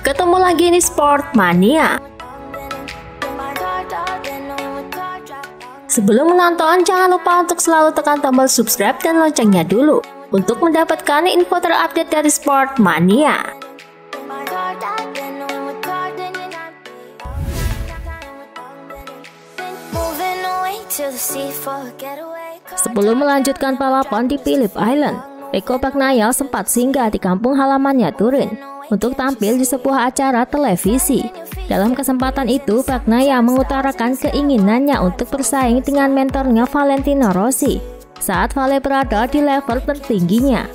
Ketemu lagi di Sportmania. Sebelum menonton, jangan lupa untuk selalu tekan tombol subscribe dan loncengnya dulu untuk mendapatkan info terupdate dari Sportmania. Sebelum melanjutkan balapan di Phillip Island, Pecco Bagnaia sempat singgah di kampung halamannya Turin untuk tampil di sebuah acara televisi. Dalam kesempatan itu, Bagnaia mengutarakan keinginannya untuk bersaing dengan mentornya Valentino Rossi saat Vale berada di level tertingginya.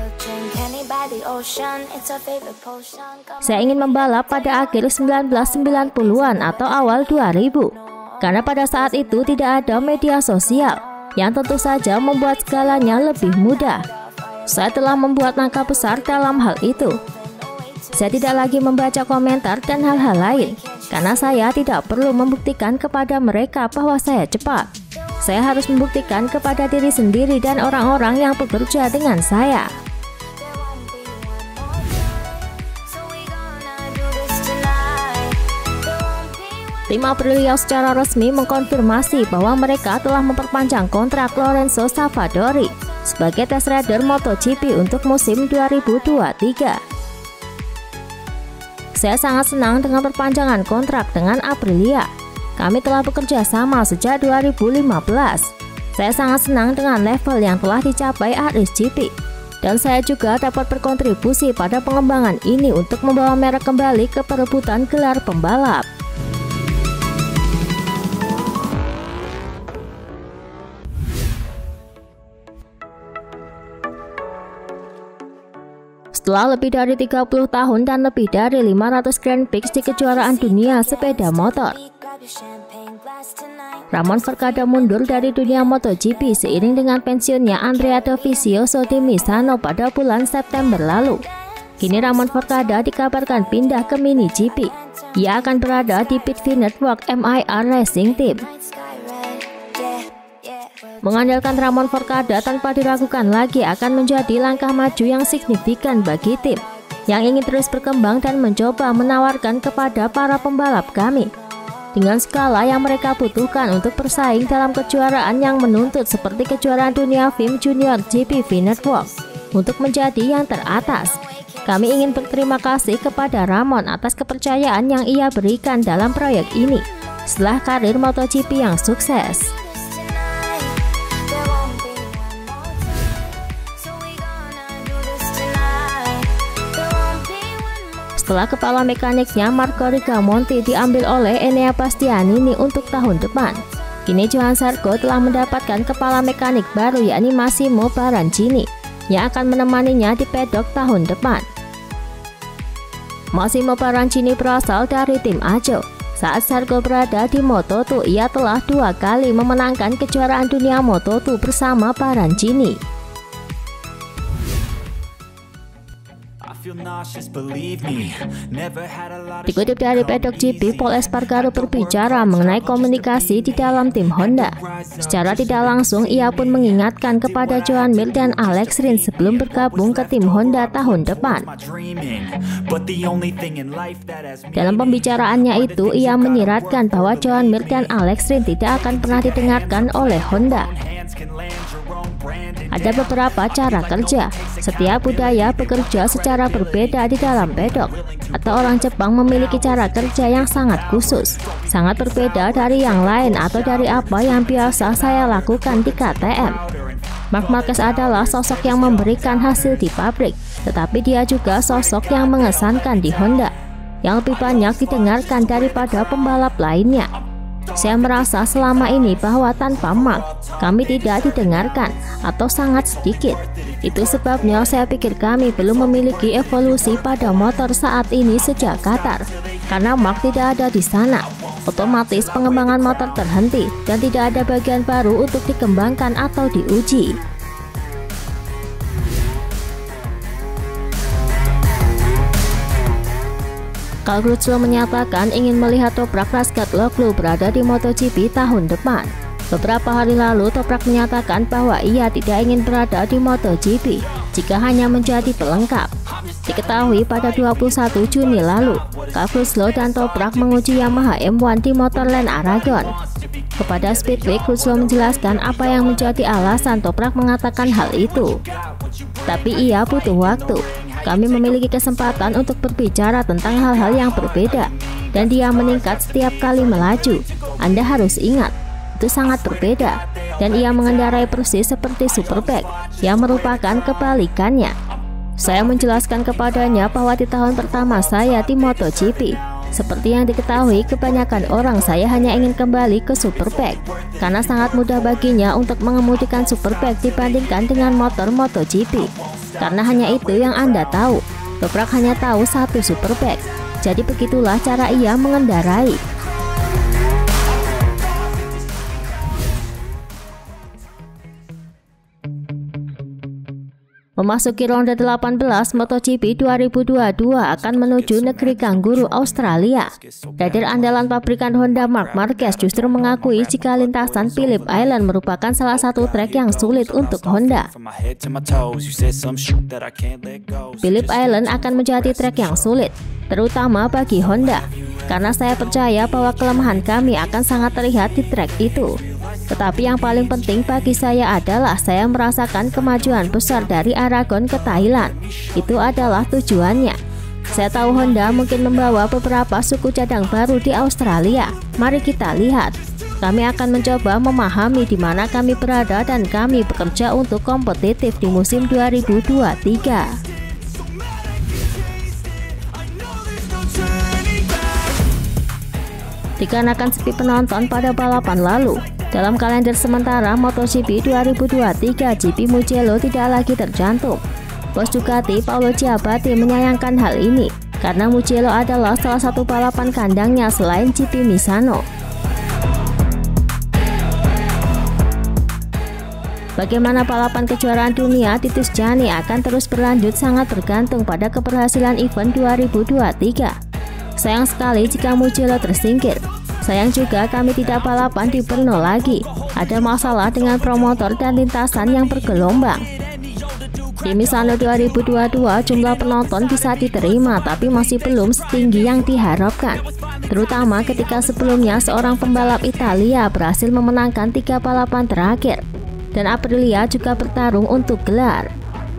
Saya ingin membalap pada akhir 1990-an atau awal 2000, karena pada saat itu tidak ada media sosial yang tentu saja membuat segalanya lebih mudah. Saya telah membuat langkah besar dalam hal itu. Saya tidak lagi membaca komentar dan hal-hal lain, karena saya tidak perlu membuktikan kepada mereka bahwa saya cepat. Saya harus membuktikan kepada diri sendiri dan orang-orang yang bekerja dengan saya. Tim Aprilia secara resmi mengkonfirmasi bahwa mereka telah memperpanjang kontrak Lorenzo Savadori sebagai test rider MotoGP untuk musim 2023. Saya sangat senang dengan perpanjangan kontrak dengan Aprilia. Kami telah bekerja sama sejak 2015. Saya sangat senang dengan level yang telah dicapai RSGP. Dan saya juga dapat berkontribusi pada pengembangan ini untuk membawa merek kembali ke perebutan gelar pembalap. Setelah lebih dari 30 tahun dan lebih dari 500 Grand Prix di kejuaraan dunia sepeda motor, Ramon Forcada mundur dari dunia MotoGP seiring dengan pensiunnya Andrea Dovizioso di Misano pada bulan September lalu. Kini Ramon Forcada dikabarkan pindah ke Mini GP. Ia akan berada di Pitfi Network MIR Racing Team. Mengandalkan Ramon Forcada tanpa diragukan lagi akan menjadi langkah maju yang signifikan bagi tim yang ingin terus berkembang dan mencoba menawarkan kepada para pembalap kami dengan skala yang mereka butuhkan untuk bersaing dalam kejuaraan yang menuntut seperti kejuaraan dunia FIM Junior GP Network untuk menjadi yang teratas. Kami ingin berterima kasih kepada Ramon atas kepercayaan yang ia berikan dalam proyek ini setelah karir MotoGP yang sukses. Setelah kepala mekaniknya Marco Rigamonti diambil oleh Enea Bastianini untuk tahun depan, kini Johan Zarco telah mendapatkan kepala mekanik baru yakni Massimo Baranchini yang akan menemaninya di pedok tahun depan. Massimo Baranchini berasal dari tim Ajo. Saat Zarco berada di Moto2, ia telah 2 kali memenangkan kejuaraan dunia Moto2 bersama Baranchini. Dikutip dari Paddock GP, Pol Espargaro berbicara mengenai komunikasi di dalam tim Honda. Secara tidak langsung, ia pun mengingatkan kepada Joan Mir dan Alex Rins sebelum bergabung ke tim Honda tahun depan. Dalam pembicaraannya itu, ia menyiratkan bahwa Joan Mir dan Alex Rins tidak akan pernah didengarkan oleh Honda. Ada beberapa cara kerja. Setiap budaya bekerja secara berbeda di dalam pedok, atau orang Jepang memiliki cara kerja yang sangat khusus, sangat berbeda dari yang lain atau dari apa yang biasa saya lakukan di KTM. Marc Marquez adalah sosok yang memberikan hasil di pabrik, tetapi dia juga sosok yang mengesankan di Honda, yang lebih banyak didengarkan daripada pembalap lainnya. Saya merasa selama ini bahwa tanpa Marc, kami tidak didengarkan atau sangat sedikit. Itu sebabnya saya pikir kami belum memiliki evolusi pada motor saat ini sejak Qatar. Karena Marc tidak ada di sana, otomatis pengembangan motor terhenti dan tidak ada bagian baru untuk dikembangkan atau diuji. Carl Crutchlow menyatakan ingin melihat Toprak Razgatlioglu berada di MotoGP tahun depan. Beberapa hari lalu, Toprak menyatakan bahwa ia tidak ingin berada di MotoGP jika hanya menjadi pelengkap. Diketahui pada 21 Juni lalu, Kak Crutchlow dan Toprak menguji Yamaha M1 di Motorland Aragon. Kepada Speedweek, Crutchlow menjelaskan apa yang menjadi alasan Toprak mengatakan hal itu. Tapi ia butuh waktu. Kami memiliki kesempatan untuk berbicara tentang hal-hal yang berbeda, dan dia meningkat setiap kali melaju. Anda harus ingat, itu sangat berbeda, dan ia mengendarai persis seperti Superbike, yang merupakan kebalikannya. Saya menjelaskan kepadanya bahwa di tahun pertama saya di MotoGP, seperti yang diketahui kebanyakan orang, saya hanya ingin kembali ke Superbike, karena sangat mudah baginya untuk mengemudikan Superbike dibandingkan dengan motor MotoGP. Karena hanya itu yang Anda tahu. Toprak hanya tahu satu Superbike, jadi begitulah cara ia mengendarai. Memasuki ronde 18 MotoGP 2022 akan menuju negeri kanguru Australia. Rider andalan pabrikan Honda Marc Marquez justru mengakui jika lintasan Phillip Island merupakan salah satu trek yang sulit untuk Honda. Phillip Island akan menjadi trek yang sulit, terutama bagi Honda, karena saya percaya bahwa kelemahan kami akan sangat terlihat di trek itu. Tetapi yang paling penting bagi saya adalah saya merasakan kemajuan besar dari Aragon ke Thailand. Itu adalah tujuannya. Saya tahu Honda mungkin membawa beberapa suku cadang baru di Australia. Mari kita lihat. Kami akan mencoba memahami di mana kami berada dan kami bekerja untuk kompetitif di musim 2023. Dikarenakan sepi penonton pada balapan lalu, dalam kalender sementara MotoGP 2023 GP Mugello tidak lagi tercantum. Bos Ducati Paolo Ciabatti menyayangkan hal ini karena Mugello adalah salah satu balapan kandangnya selain GP Misano. Bagaimana balapan kejuaraan dunia di Tuscany akan terus berlanjut sangat bergantung pada keberhasilan event 2023. Sayang sekali jika Mugello tersingkir. Sayang juga kami tidak balapan di Brno lagi. Ada masalah dengan promotor dan lintasan yang bergelombang. Di Misano 2022 jumlah penonton bisa diterima, tapi masih belum setinggi yang diharapkan. Terutama ketika sebelumnya seorang pembalap Italia berhasil memenangkan 3 balapan terakhir. Dan Aprilia juga bertarung untuk gelar.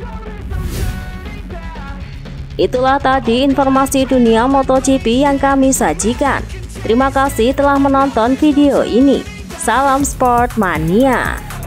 Itulah tadi informasi dunia MotoGP yang kami sajikan. Terima kasih telah menonton video ini. Salam Sport Mania.